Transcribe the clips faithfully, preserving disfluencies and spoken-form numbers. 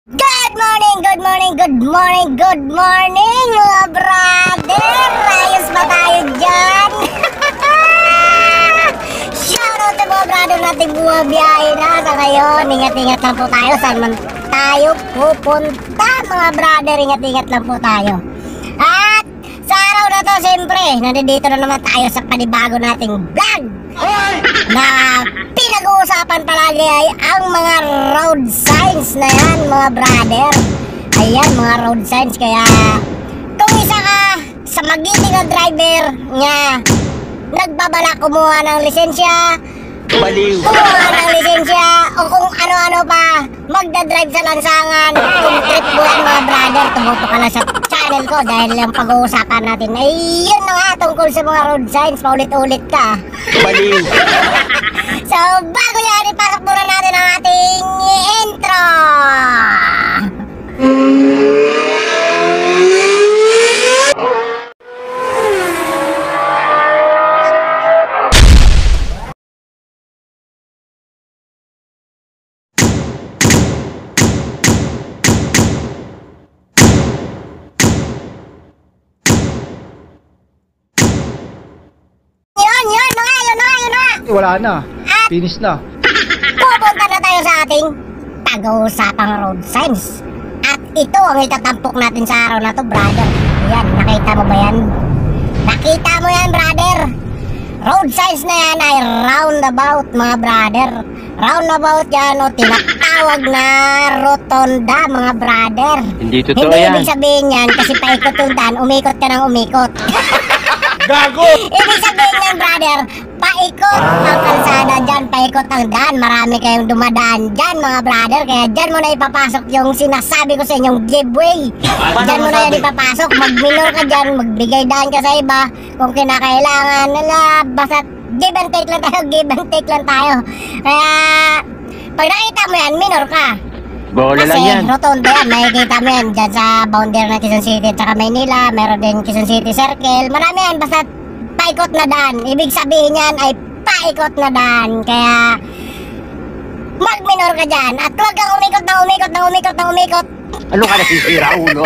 Good morning, good morning, good morning, good morning mga brother! Ayos ba tayo dyan? Shoutout sa mga brother natin bumabiyahe na sa ngayon. Ingat-ingat lang po tayo saan man tayo pupunta mga brother. Ingat-ingat lang po tayo. At sa araw na to, siyempre, nandito na naman tayo sa panibago nating vlog na pinag-uusapan palagi ay ang mga road signs na yan mga brother. Ayan mga road signs. Kaya kung isa ka sa magiting na driver nga nagbabalak kumuha ng lisensya, baliw, kumuha ng lisensya o kung ano-ano pa, magdadrive sa lansangan, kung trip mo yan mga brother, tumuto ka na sa channel ko dahil yung pag-uusapan natin ay yun na nga tungkol sa mga road signs. Paulit-ulit ka. baliw. So, bago yan, ipasok muna natin ang ating intro. Yun, yun, na nga, yun na, yun na. Wala na. Finish na. Pupunta na tayo sa ating pag-uusapang road signs. At ito ang itatampok natin sa araw na to, brother. Yan, nakita mo ba yan? Nakita mo yan, brother? Road signs na yan ay roundabout, mga brother. Roundabout yan o tinatawag na rotonda, mga brother. Hindi totoo Hindi yan. ibig sabihin yan kasi paikot yung daan, umikot ka ng umikot. Gago! Ibig sabihin yan, brother, paikot ang kalsada dyan, paikot ang daan. Marami kayong dumadaan dyan, mga brother. Kaya dyan mo na ipapasok yung sinasabi ko sa inyong giveaway. Dyan mo na yan ipapasok. Mag-minor ka dyan, magbigay daan ka sa iba kung kinakailangan nila. Basta give and take lang tayo, give and take lang tayo. Kaya pag nakita mo yan, minor ka. Bola lang yan. Kasi rotonda yan, makikita mo yan dyan sa boundary ng Quezon City at saka Maynila. Meron din Quezon City Circle. Marami yan, basta paikot na daan. Ibig sabihin yan ay paikot na daan. Kaya mag-minor ka dyan. At huwag kang umikot na umikot na umikot na umikot. Ano ka nasisira, ulo?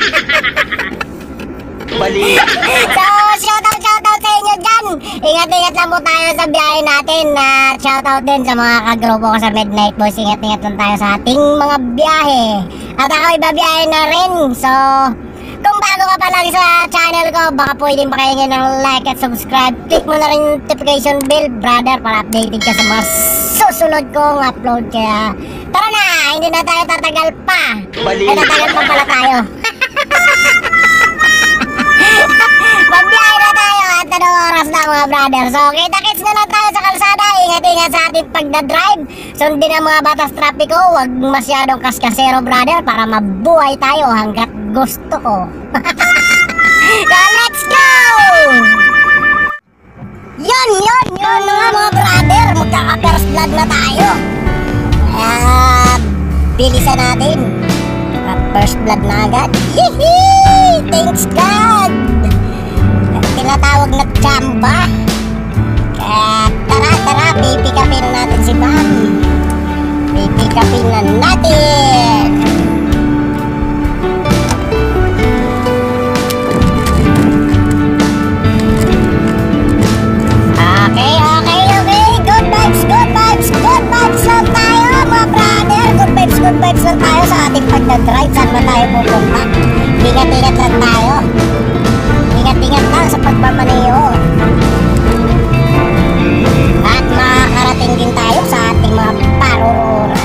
Bali. So, shoutout, shoutout sa inyo dyan. Ingat-ingat lang po tayo sa biyahe natin. At shoutout din sa mga kagrupo ko sa Midnight Boys. Ingat-ingat lang tayo sa ating mga biyahe. At ako'y babiyahe na rin. So, kung bago ka pa lang sa channel ko, baka pwedeng pakinggan ng like at subscribe. Click mo na rin yung notification bell, brother, para updated ka sa mga susunod kong upload. Kaya tara na, hindi na tayo tatagal pa. Bali. Ay, tatagal pa pala tayo. Magbiyahe na tayo at anong oras na mga brother. So kita-kits na lang tayo sa kalsada. Ingat-ingat sa ating pagdadrive. Sundin ang mga batas trapiko. Huwag masyadong kaskasero, brother, para mabuhay tayo hanggat gusto ko. So let's go! Yun, yun, yun mga mga brother. Magkaka-first blood na tayo. Kaya bilisan natin. First blood na agad. Hihi! Thanks God! Tinatawag na chamba. Kaya tara, tara, pipikapin natin si Bam. Pipikapin na natin. Okay, okay, okay. Good vibes, good vibes, good vibes lang tayo mga brother. Good vibes, good vibes lang tayo sa ating pagdadrive. Saan ba tayo pupunta? Ingat-ingat lang tayo. Ingat-ingat lang sa pagmamaneho. At makakarating din tayo sa ating mga parururan.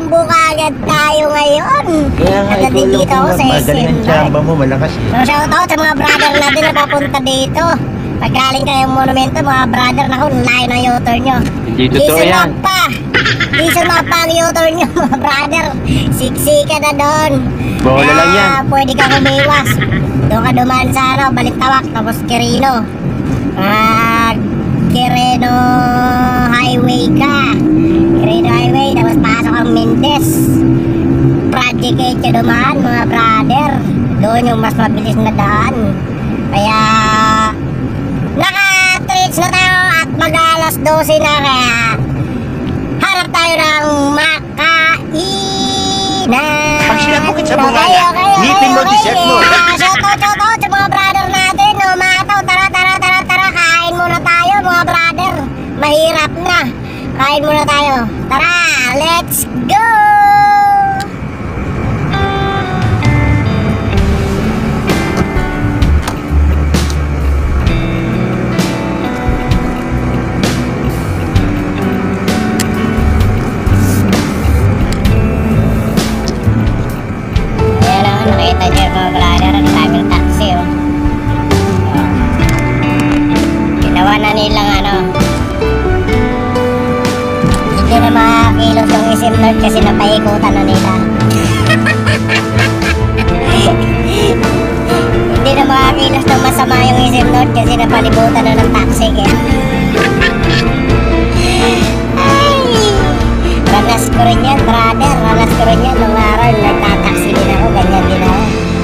sumbo ka agad tayo ngayon. Kaya nga, At ikaw lang nandito ako kung sa magaling ang S M. tsamba mo, malakas eh. So shoutout sa mga brother natin na papunta dito. Pag galing kayong monumento, mga brother, naku, layo ng U-turn nyo. Hindi totoo yan. Di pa. Di sumapa ang U-turn nyo, mga brother. Siksi ka na doon. Bola lang yan. Ah, pwede kang umiwas. Doon ka dumaan sa ano, Balintawak, tapos Quirino. Ah, Quirino Highway ka. Quirino Highway, tapos pasok ang Mendez. Project eight ka dumaan, mga brother. Doon yung mas mabilis na daan. Kaya naka-treats na tayo at mag-alas dose na, kaya harap tayo ng makainan. Pag sinabukit sa bunga Okay, yan, okay, ngipin mo, okay, dessert mo. okay. Ah, shoutout, shoutout sa mga brother natin. No, mataw, tara, tara, tara, tara. Kain muna tayo, mga brother. Mahirap na. Kain muna tayo. Tara, let's go! Nakita niyo mga brother, ang daming taxi oh. Oh. Ginawa na nilang ano, hindi na makakilos yung S M North kasi napaikutan na nila. Hindi na makakilos ng masama yung S M North kasi napalibutan na ng taxi kaya. Ay, ranas ko rin yan brother, ranas ko rin yan nung araw nagtataxi din ako, ganyan din ako.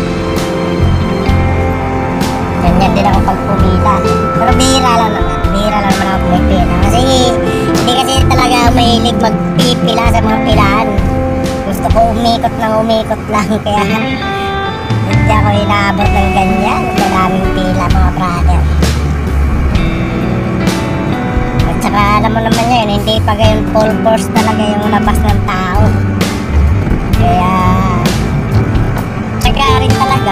Ganyan din ako pag pumila. Pero bihira lang naman, bihira lang naman ako pumipila. Kasi hindi kasi talaga mahilig magpipila sa mga pilaan. Gusto ko umikot lang umikot lang kaya hindi ako inaabot ng ganyan. Maraming pila mga brother. At saka alam mo naman yun, hindi pa gayon full force talaga yung labas ng tao. Kaya saka rin talaga.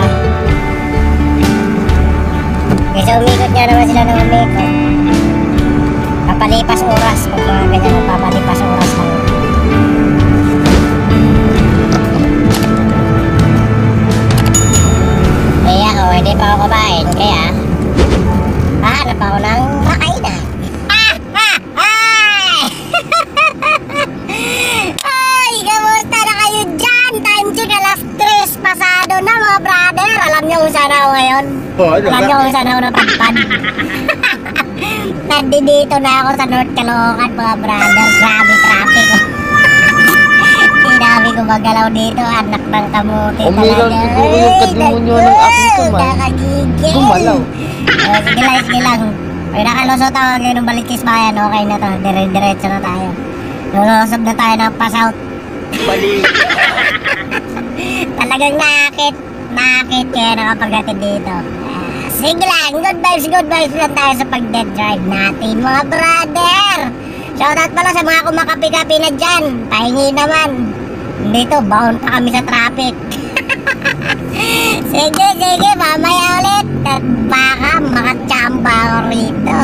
Kasi umikot nga naman sila ng umikot. Papalipas oras kung mga ganyan, papalipas oras lang. Kaya ako, hindi pa ako kumain. Kaya hahanap ako ng makainan. Ah! Ah! Ay! Ay! Kamusta na kayo dyan? Time check, alas tres pasado na mga brother. Alam niyo kung saan ako ngayon? Oh, ano Alam ba? niyo kung saan ako napadpad? Nandito na ako sa North Caloocan mga brother. Grabe traffic oh. Dami ko magalaw dito, anak ng kamuti Umilaw talaga. siguro yung kadlimonyo ng aking kamay. Nakagigil. Gumalaw. Oh, sige lang, sige lang. Pag nakalusot ako ngayon ng Balikis Bayan, okay na to. Dire-diretso na tayo. Lulusog na tayo ng pass-out. Bali. Talagang nakakit. Nakakit kaya nakapagdating dito. Ah, sige lang, good vibes, good vibes lang tayo sa pag-dead drive natin mga brother. Shoutout pala sa mga kumakapi-kapi na dyan. Pahingi naman. Dito, bound pa kami sa traffic. Sige, sige, mamaya ulit. At baka makachamba ako rito.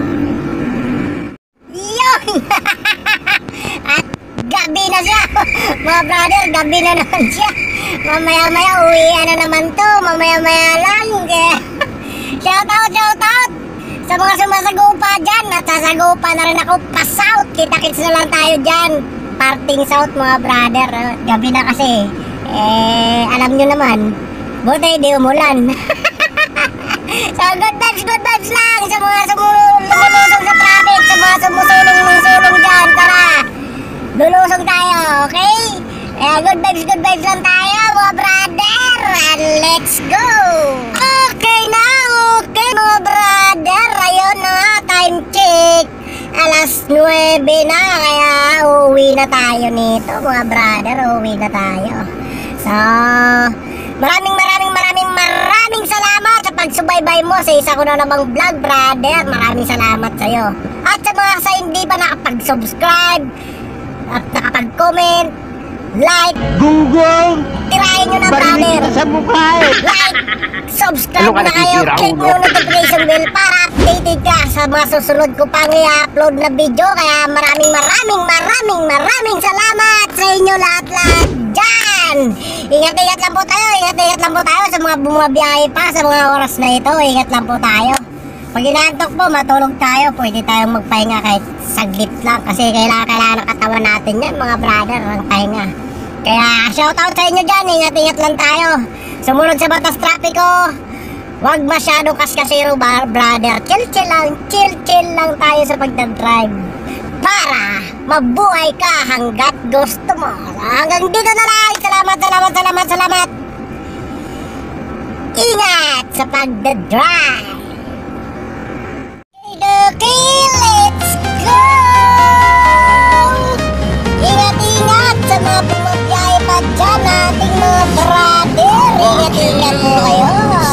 Yun! At gabi na siya. Mga brother, gabi na naman siya. Mamaya-maya, uwian na naman to. Mamaya-maya lang. Shoutout, shoutout sa mga sumasagupa dyan. At sasagupa na rin ako. Pa-south. Kita-kits na lang tayo dyan. Parting south mga brother. Gabi na kasi. Eh, alam nyo naman. Buti di umulan. So, good vibes, good vibes lang sa mga sumulusong sa traffic. Sa mga sumusulong-sulong dyan. Tara. Lulusong tayo, okay? Eh, good vibes, good vibes lang tayo mga brother. And let's go. Okay na, okay mga brother. Ayun na, time check. Alas nuwebe na, kaya uuwi na tayo nito mga brother, uuwi na tayo. So, maraming maraming maraming maraming salamat sa pagsubaybay mo sa isa ko na namang vlog brother. Maraming salamat sa iyo. At sa mga sa hindi pa nakapag-subscribe at nakapag-comment, like, Gunggong! tirahin nyo na, Barinig brother. kita sa mukha eh! Like, subscribe Ano ka na kayo, nakikira, click mo ulo? yung notification bell para updated ka sa mga susunod ko pang i-upload na video. Kaya maraming maraming maraming maraming salamat sa inyo lahat-lahat dyan. Ingat-ingat lang po tayo, ingat-ingat lang po tayo sa mga bumabiyahe pa sa mga oras na ito. Ingat lang po tayo. Pag inaantok po, matulog tayo, pwede tayong magpahinga kahit saglit lang. Kasi kailangan, kailangan ng katawan natin yan, mga brother, ang pahinga. Kaya shoutout sa inyo dyan, ingat-ingat lang tayo. Sumunod sa batas trapiko, huwag masyadong kaskasiro, bar, brother. Chill-chill lang, chill-chill lang tayo sa pagdadrive. Para mabuhay ka hanggat gusto mo. Hanggang dito na lang. Salamat, salamat, salamat, salamat. Ingat sa pagdadrive. Okay, let's go! Ingat-ingat sa mga bumabiyahe pa dyan, ating mga brother. Ingat-ingat po kayo.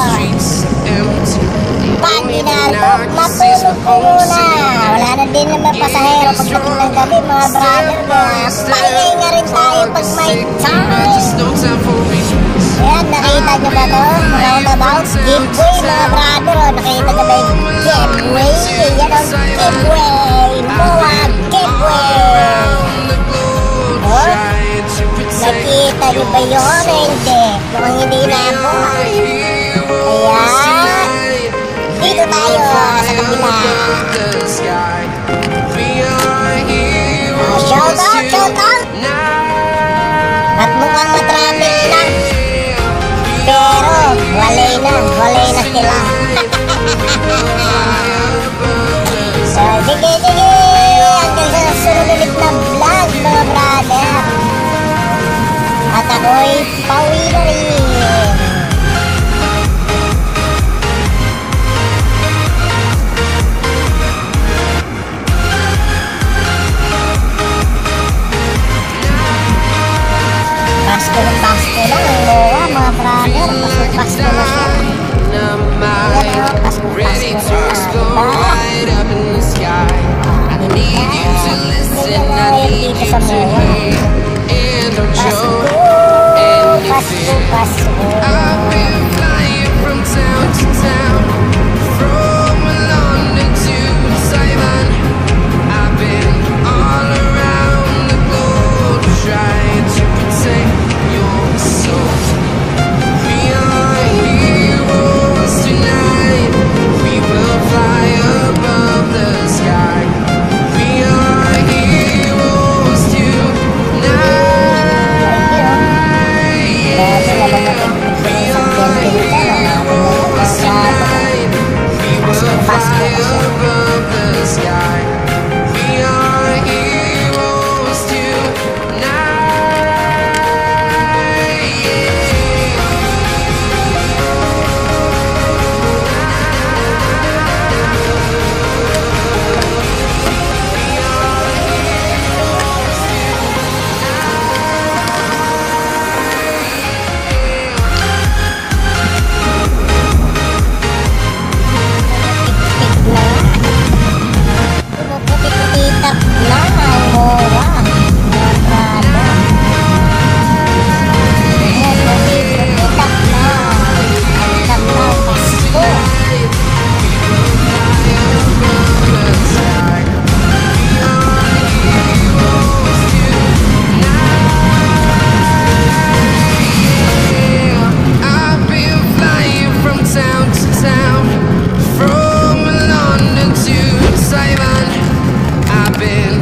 Pag inantok, matulog po muna. Wala na din naman pasahero pagdating ng gabi, mga brother. Pahinga nga rin tayo pag may time. Ayan, nakita nyo ba ito? Roundabout, giveaway, mga brother. O, nakita nyo ba yung giveaway? Yan ang giveaway. Moa giveaway. O, nakita nyo ba yun? Hindi. Mukhang hindi na po. Ayan. Dito tayo sa kabila. Oh, shout out, shout out. At mukhang matraffic na. Pero walay na, walay na sila. So, sige, sige. Hanggang sa sunod ulit na vlog, mga brother. At ako'y pauwi na rin. Pasko na pasko na, Moa, mga brother. Pasko pasko na siya. Yan o, pasko pasko na. Diba? Ganyan na ngayon dito sa Moa. Pasko, pasko, pasko. I've been